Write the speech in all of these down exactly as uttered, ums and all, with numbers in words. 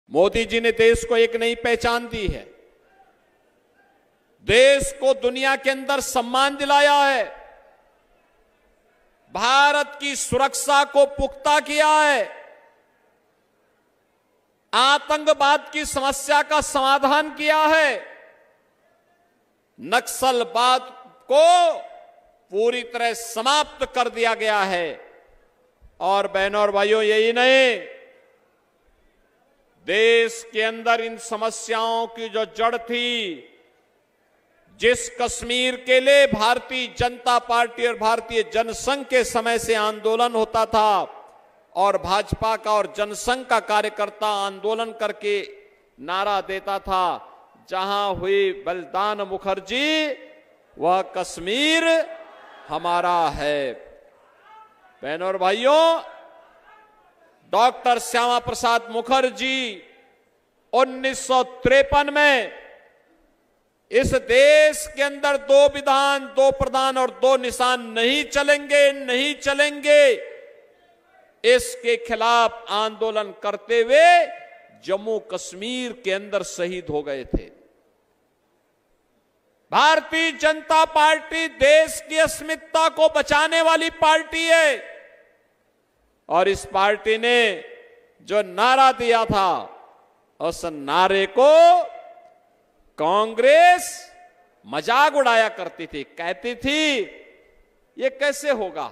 मोदी जी ने देश को एक नई पहचान दी है, देश को दुनिया के अंदर सम्मान दिलाया है, भारत की सुरक्षा को पुख्ता किया है, आतंकवाद की समस्या का समाधान किया है, नक्सलवाद को पूरी तरह समाप्त कर दिया गया है। और बहनों और भाइयों, यही नहीं, देश के अंदर इन समस्याओं की जो जड़ थी, जिस कश्मीर के लिए भारतीय जनता पार्टी और भारतीय जनसंघ के समय से आंदोलन होता था और भाजपा का और जनसंघ का कार्यकर्ता आंदोलन करके नारा देता था, जहां हुई बलिदान मुखर्जी वह कश्मीर हमारा है। बहनों और भाइयों, डॉक्टर श्यामा प्रसाद मुखर्जी उन्नीस सौ तिरपन में इस देश के अंदर दो विधान, दो प्रधान और दो निशान नहीं चलेंगे, नहीं चलेंगे, इसके खिलाफ आंदोलन करते हुए जम्मू कश्मीर के अंदर शहीद हो गए थे। भारतीय जनता पार्टी देश की अस्मिता को बचाने वाली पार्टी है और इस पार्टी ने जो नारा दिया था, उस नारे को कांग्रेस मजाक उड़ाया करती थी, कहती थी ये कैसे होगा,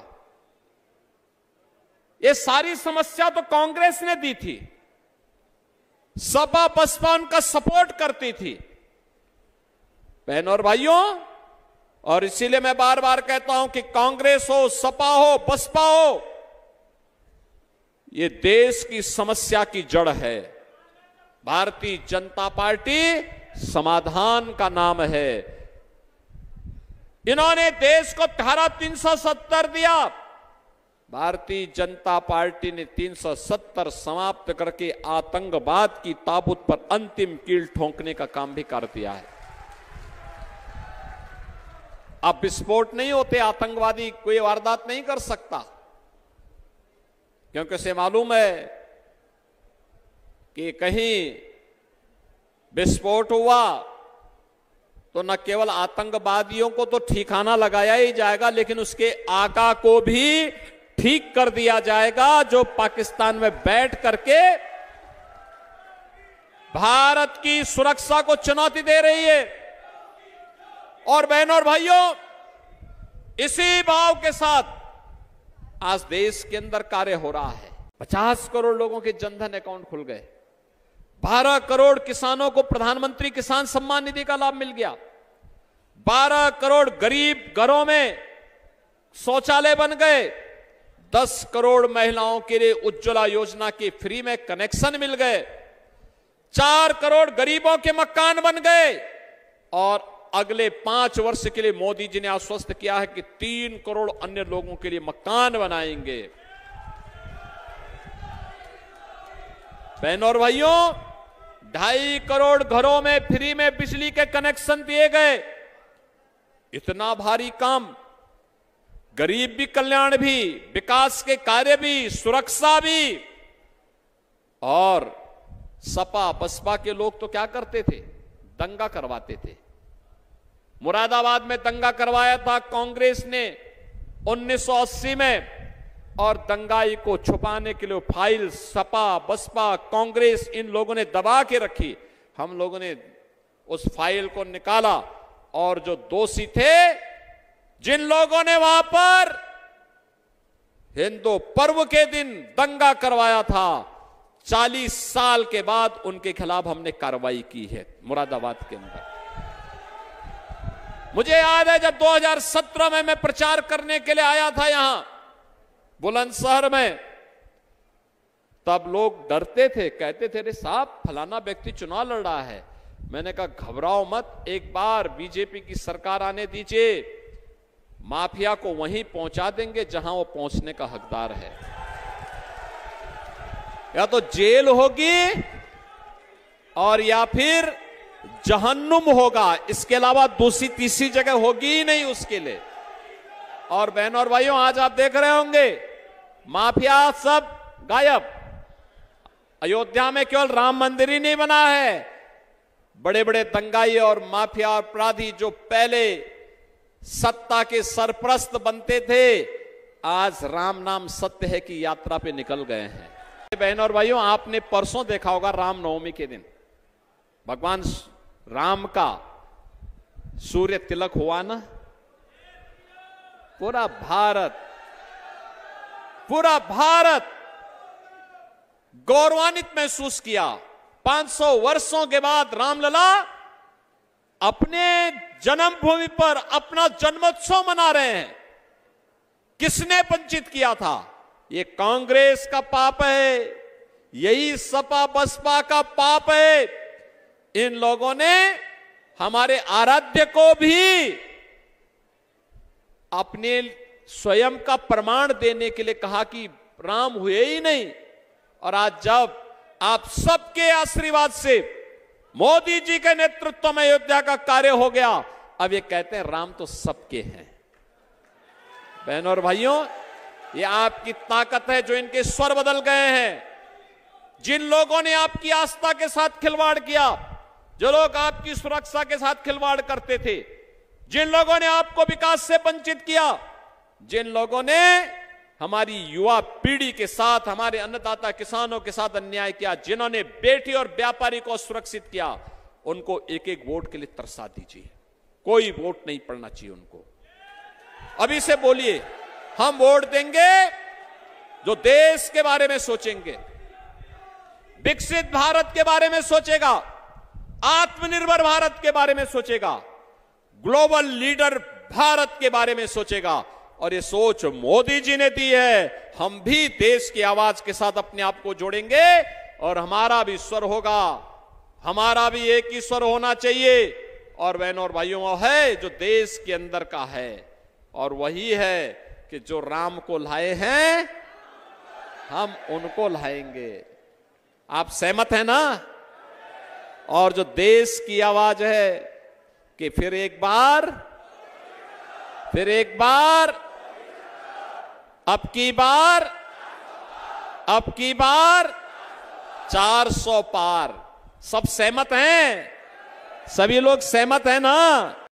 ये सारी समस्या तो कांग्रेस ने दी थी, सपा बसपा उनका सपोर्ट करती थी। बहनों और भाइयों, और इसीलिए मैं बार बार कहता हूं कि कांग्रेस हो, सपा हो, बसपा हो, ये देश की समस्या की जड़ है। भारतीय जनता पार्टी समाधान का नाम है। इन्होंने देश को धारा तीन सौ सत्तर दिया, भारतीय जनता पार्टी ने तीन सौ सत्तर समाप्त करके आतंकवाद की ताबूत पर अंतिम कील ठोंकने का काम भी कर दिया है। अब विस्फोट नहीं होते, आतंकवादी कोई वारदात नहीं कर सकता, क्योंकि उसे मालूम है कि कहीं विस्फोट हुआ तो न केवल आतंकवादियों को तो ठिकाना लगाया ही जाएगा, लेकिन उसके आका को भी ठीक कर दिया जाएगा, जो पाकिस्तान में बैठ करके भारत की सुरक्षा को चुनौती दे रही है। और बहनों और भाइयों, इसी भाव के साथ आज देश के अंदर कार्य हो रहा है। पचास करोड़ लोगों के जनधन अकाउंट खुल गए, बारह करोड़ किसानों को प्रधानमंत्री किसान सम्मान निधि का लाभ मिल गया, बारह करोड़ गरीब घरों में शौचालय बन गए, दस करोड़ महिलाओं के लिए उज्ज्वला योजना के फ्री में कनेक्शन मिल गए, चार करोड़ गरीबों के मकान बन गए और अगले पांच वर्ष के लिए मोदी जी ने आश्वस्त किया है कि तीन करोड़ अन्य लोगों के लिए मकान बनाएंगे। बहनों और भाइयों, ढाई करोड़ घरों में फ्री में बिजली के कनेक्शन दिए गए। इतना भारी काम, गरीब भी कल्याण भी, विकास के कार्य भी, सुरक्षा भी। और सपा बसपा के लोग तो क्या करते थे, दंगा करवाते थे। मुरादाबाद में दंगा करवाया था कांग्रेस ने उन्नीस सौ अस्सी में, और दंगाई को छुपाने के लिए फाइल सपा बसपा कांग्रेस इन लोगों ने दबा के रखी। हम लोगों ने उस फाइल को निकाला और जो दोषी थे, जिन लोगों ने वहां पर हिंदू पर्व के दिन दंगा करवाया था, चालीस साल के बाद उनके खिलाफ हमने कार्रवाई की है मुरादाबाद के अंदर। मुझे याद है जब दो हज़ार सत्रह में मैं प्रचार करने के लिए आया था यहां बुलंदशहर में, तब लोग डरते थे, कहते थे अरे साहब फलाना व्यक्ति चुनाव लड़ रहा है। मैंने कहा घबराओ मत, एक बार बीजेपी की सरकार आने दीजिए, माफिया को वहीं पहुंचा देंगे जहां वो पहुंचने का हकदार है। या तो जेल होगी और या फिर जहन्नुम होगा, इसके अलावा दूसरी तीसरी जगह होगी ही नहीं उसके लिए। और बहनों और भाइयों, आज आप देख रहे होंगे माफिया सब गायब, अयोध्या में केवल राम मंदिर ही नहीं बना है, बड़े बड़े दंगाई और माफिया और अपराधी जो पहले सत्ता के सरप्रस्त बनते थे, आज राम नाम सत्य है की यात्रा पे निकल गए हैं। बहनों और भाइयों, आपने परसों देखा होगा रामनवमी के दिन भगवान राम का सूर्य तिलक हुआ ना, पूरा भारत पूरा भारत गौरवान्वित महसूस किया। पांच सौ वर्षों के बाद रामलला अपने जन्मभूमि पर अपना जन्मोत्सव मना रहे हैं। किसने वंचित किया था? ये कांग्रेस का पाप है, यही सपा बसपा का पाप है। इन लोगों ने हमारे आराध्य को भी अपने स्वयं का प्रमाण देने के लिए कहा कि राम हुए ही नहीं। और आज जब आप सबके आशीर्वाद से मोदी जी के नेतृत्व में अयोध्या का कार्य हो गया, अब ये कहते हैं राम तो सबके हैं। बहनों और भाइयों, ये आपकी ताकत है जो इनके स्वर बदल गए हैं। जिन लोगों ने आपकी आस्था के साथ खिलवाड़ किया, जो लोग आपकी सुरक्षा के साथ खिलवाड़ करते थे, जिन लोगों ने आपको विकास से वंचित किया, जिन लोगों ने हमारी युवा पीढ़ी के साथ, हमारे अन्नदाता किसानों के साथ अन्याय किया, जिन्होंने बेटी और व्यापारी को सुरक्षित किया, उनको एक एक वोट के लिए तरसा दीजिए। कोई वोट नहीं पड़ना चाहिए उनको। अभी से बोलिए, हम वोट देंगे जो देश के बारे में सोचेंगे, विकसित भारत के बारे में सोचेगा, आत्मनिर्भर भारत के बारे में सोचेगा, ग्लोबल लीडर भारत के बारे में सोचेगा। और ये सोच मोदी जी ने दी है। हम भी देश की आवाज के साथ अपने आप को जोड़ेंगे और हमारा भी स्वर होगा, हमारा भी एक ही स्वर होना चाहिए। और बहनों और भाइयों, है जो देश के अंदर का है, और वही है कि जो राम को लाए हैं हम उनको लाएंगे। आप सहमत हैं ना? और जो देश की आवाज है कि फिर एक बार फिर एक बार अब की बार अब की बार चार सौ पार। सब सहमत हैं? सभी लोग सहमत हैं ना?